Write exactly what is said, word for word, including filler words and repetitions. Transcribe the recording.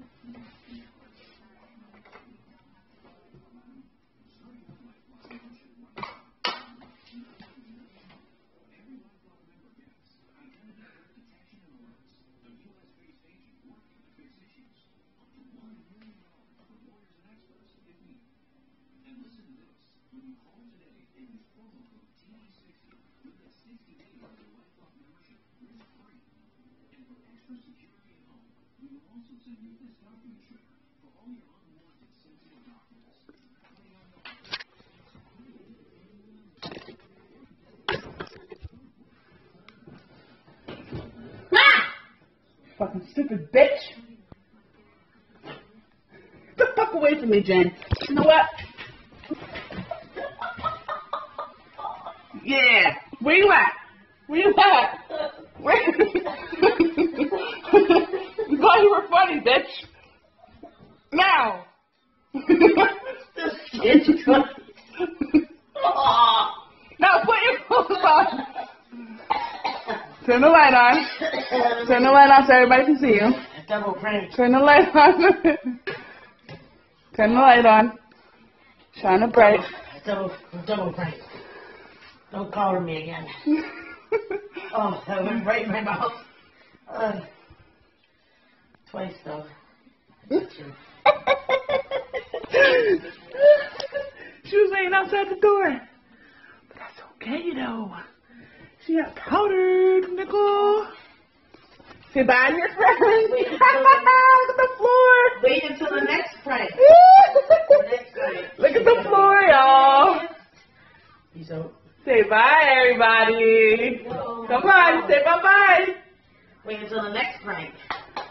Fucking stupid bitch. Get the fuck away from me, Jen. You know what? Yeah. Where you at? Where you at? Where? You thought you were funny, bitch. Now. This kid's funny. Now put your clothes on. Turn the light on. Turn the light on so everybody can see you. Double prank. Turn the light on. Turn the light on. Shine it bright. Double, double prank. Don't collar me again. Oh, that went right in my mouth. Uh, twice though. She was laying outside the door. But that's okay though. She got powdered, nickel. Say bye to your friends. Look at the floor. Wait until the next prank. Next prank. Look at the floor, y'all. Peace out. Say bye, everybody. No. Come on, say bye-bye. Wait until the next prank.